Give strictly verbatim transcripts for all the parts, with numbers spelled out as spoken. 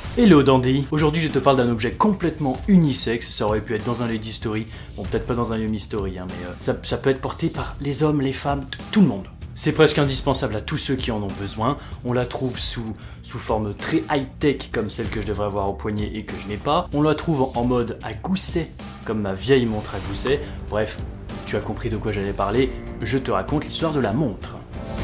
Hello Dandy. Aujourd'hui je te parle d'un objet complètement unisexe, ça aurait pu être dans un Lady Story, bon peut-être pas dans un Yumi Story, hein, mais euh, ça, ça peut être porté par les hommes, les femmes, tout le monde. C'est presque indispensable à tous ceux qui en ont besoin, on la trouve sous, sous forme très high-tech comme celle que je devrais avoir au poignet et que je n'ai pas, on la trouve en, en mode à gousset, comme ma vieille montre à gousset, bref, tu as compris de quoi j'allais parler, je te raconte l'histoire de la montre.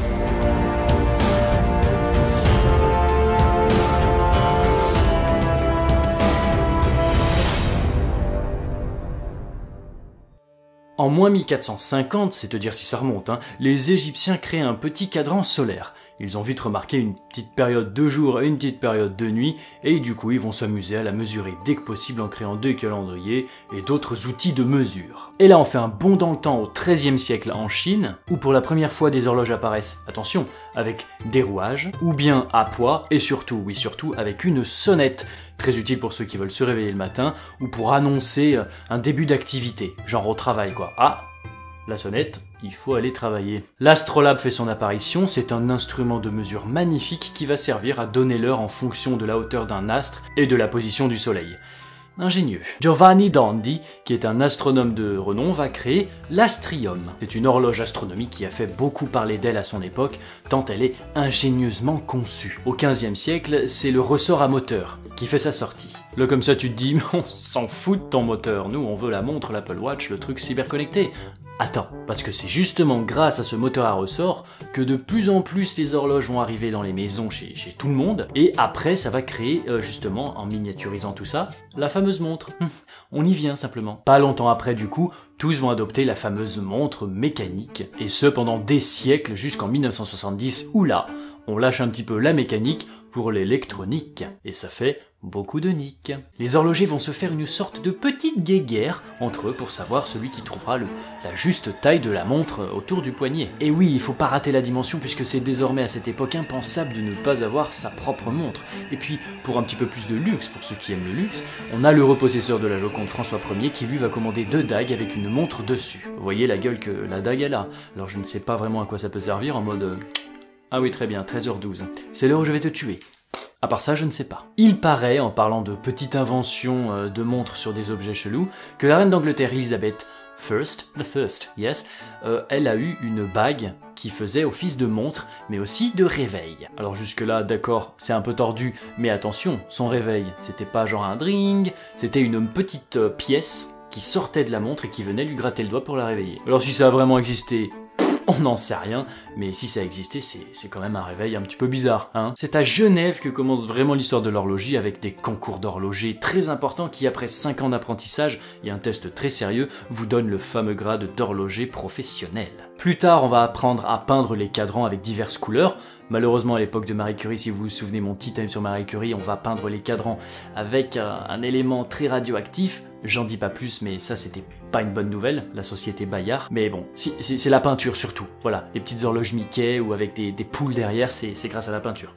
En moins mille quatre cent cinquante, c'est te dire si ça remonte, hein, les Égyptiens créent un petit cadran solaire. Ils ont vite remarqué une petite période de jour et une petite période de nuit, et du coup ils vont s'amuser à la mesurer dès que possible en créant des calendriers et d'autres outils de mesure. Et là on fait un bond dans le temps au treizième siècle en Chine, où pour la première fois des horloges apparaissent, attention, avec des rouages, ou bien à poids, et surtout, oui surtout, avec une sonnette, très utile pour ceux qui veulent se réveiller le matin, ou pour annoncer un début d'activité, genre au travail quoi. Ah, la sonnette, il faut aller travailler. L'astrolabe fait son apparition, c'est un instrument de mesure magnifique qui va servir à donner l'heure en fonction de la hauteur d'un astre et de la position du soleil. Ingénieux. Giovanni Dandy, qui est un astronome de renom, va créer l'astrium. C'est une horloge astronomique qui a fait beaucoup parler d'elle à son époque, tant elle est ingénieusement conçue. Au quinzième siècle, c'est le ressort à moteur qui fait sa sortie. Là comme ça tu te dis, on s'en fout de ton moteur, nous on veut la montre, l'Apple Watch, le truc cyberconnecté. Attends, parce que c'est justement grâce à ce moteur à ressort que de plus en plus les horloges vont arriver dans les maisons chez, chez tout le monde, et après ça va créer, euh, justement, en miniaturisant tout ça, la fameuse montre. Hum, on y vient simplement. Pas longtemps après du coup, tous vont adopter la fameuse montre mécanique, et ce pendant des siècles jusqu'en mille neuf cent soixante-dix, où là, on lâche un petit peu la mécanique pour l'électronique, et ça fait beaucoup de niques. Les horlogers vont se faire une sorte de petite guéguerre entre eux pour savoir celui qui trouvera le, la juste taille de la montre autour du poignet. Et oui, il faut pas rater la dimension puisque c'est désormais à cette époque impensable de ne pas avoir sa propre montre. Et puis, pour un petit peu plus de luxe, pour ceux qui aiment le luxe, on a l'heureux possesseur de la Joconde François Ier qui lui va commander deux dagues avec une montre dessus. Vous voyez la gueule que la dague elle a. Alors je ne sais pas vraiment à quoi ça peut servir en mode... Euh... Ah oui, très bien, treize heures douze. C'est l'heure où je vais te tuer. À part ça, je ne sais pas. Il paraît, en parlant de petites inventions euh, de montres sur des objets chelous, que la reine d'Angleterre Elizabeth First, the First, yes, euh, elle a eu une bague qui faisait office de montre, mais aussi de réveil. Alors jusque là, d'accord, c'est un peu tordu, mais attention, son réveil, c'était pas genre un dring, c'était une petite euh, pièce qui sortait de la montre et qui venait lui gratter le doigt pour la réveiller. Alors si ça a vraiment existé, on n'en sait rien, mais si ça existait, c'est quand même un réveil un petit peu bizarre, hein. C'est à Genève que commence vraiment l'histoire de l'horlogerie avec des concours d'horloger très importants qui, après cinq ans d'apprentissage et un test très sérieux, vous donnent le fameux grade d'horloger professionnel. Plus tard, on va apprendre à peindre les cadrans avec diverses couleurs. Malheureusement, à l'époque de Marie Curie, si vous vous souvenez mon petit time sur Marie Curie, on va peindre les cadrans avec un, un élément très radioactif. J'en dis pas plus, mais ça c'était pas une bonne nouvelle, la société Bayard. Mais bon, si, c'est la peinture surtout. Voilà, les petites horloges Mickey ou avec des, des poules derrière, c'est grâce à la peinture.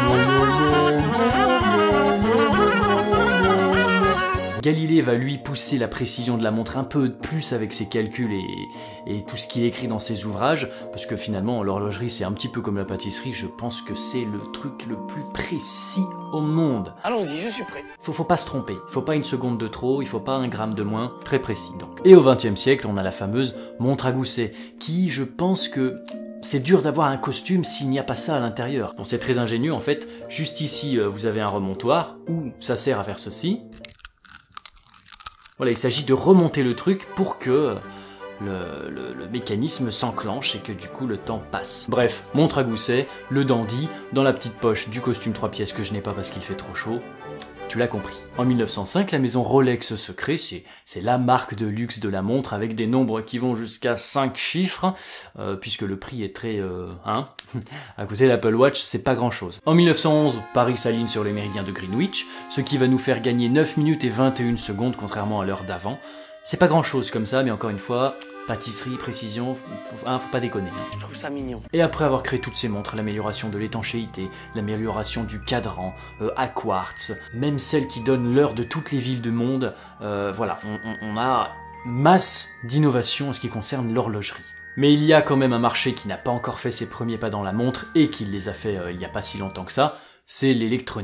Galilée va lui pousser la précision de la montre un peu plus avec ses calculs et, et tout ce qu'il écrit dans ses ouvrages, parce que finalement l'horlogerie c'est un petit peu comme la pâtisserie, je pense que c'est le truc le plus précis au monde. Allons-y, je suis prêt. Faut, faut pas se tromper, faut pas une seconde de trop, il faut pas un gramme de moins, très précis donc. Et au vingtième siècle, on a la fameuse montre à gousset, qui je pense que... c'est dur d'avoir un costume s'il n'y a pas ça à l'intérieur. Bon, c'est très ingénieux en fait, juste ici vous avez un remontoir, où ça sert à faire ceci. Voilà, il s'agit de remonter le truc pour que le, le, le mécanisme s'enclenche et que du coup le temps passe. Bref, montre à gousset, le dandy, dans la petite poche du costume trois pièces que je n'ai pas parce qu'il fait trop chaud. Tu l'as compris. En mille neuf cent cinq, la maison Rolex se crée, c'est la marque de luxe de la montre avec des nombres qui vont jusqu'à cinq chiffres, euh, puisque le prix est très... Euh, hein à côté de l'Apple Watch, c'est pas grand chose. En mille neuf cent onze, Paris s'aligne sur les méridiens de Greenwich, ce qui va nous faire gagner neuf minutes et vingt et une secondes, contrairement à l'heure d'avant. C'est pas grand chose comme ça, mais encore une fois, pâtisserie, précision, faut, faut, hein, faut pas déconner. Hein. Je trouve ça mignon. Et après avoir créé toutes ces montres, l'amélioration de l'étanchéité, l'amélioration du cadran, euh, à quartz, même celles qui donnent l'heure de toutes les villes du monde, euh, voilà, on, on, on a masse d'innovations en ce qui concerne l'horlogerie. Mais il y a quand même un marché qui n'a pas encore fait ses premiers pas dans la montre et qui les a fait euh, il n'y a pas si longtemps que ça, c'est l'électronique.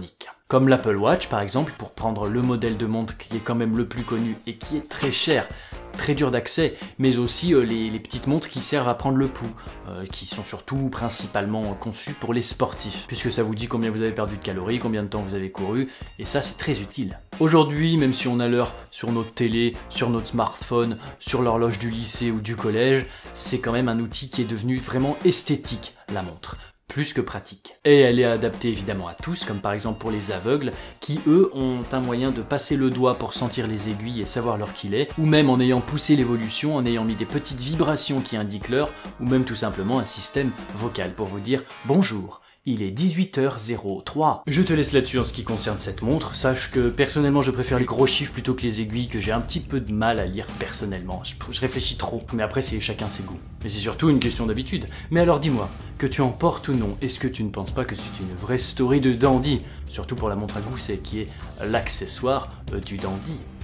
Comme l'Apple Watch par exemple, pour prendre le modèle de montre qui est quand même le plus connu et qui est très cher, très dur d'accès, mais aussi euh, les, les petites montres qui servent à prendre le pouls, euh, qui sont surtout principalement conçues pour les sportifs, puisque ça vous dit combien vous avez perdu de calories, combien de temps vous avez couru, et ça c'est très utile. Aujourd'hui, même si on a l'heure sur notre télé, sur notre smartphone, sur l'horloge du lycée ou du collège, c'est quand même un outil qui est devenu vraiment esthétique, la montre. Plus que pratique. Et elle est adaptée évidemment à tous, comme par exemple pour les aveugles, qui eux ont un moyen de passer le doigt pour sentir les aiguilles et savoir l'heure qu'il est, ou même en ayant poussé l'évolution, en ayant mis des petites vibrations qui indiquent l'heure, ou même tout simplement un système vocal pour vous dire « Bonjour ». Il est dix-huit heures zéro trois. Je te laisse là-dessus en ce qui concerne cette montre. Sache que personnellement je préfère les gros chiffres plutôt que les aiguilles, que j'ai un petit peu de mal à lire personnellement. Je, je réfléchis trop. Mais après c'est chacun ses goûts. Mais c'est surtout une question d'habitude. Mais alors dis-moi, que tu en portes ou non, est-ce que tu ne penses pas que c'est une vraie story de dandy? Surtout pour la montre à gousset qui est l'accessoire euh, du dandy.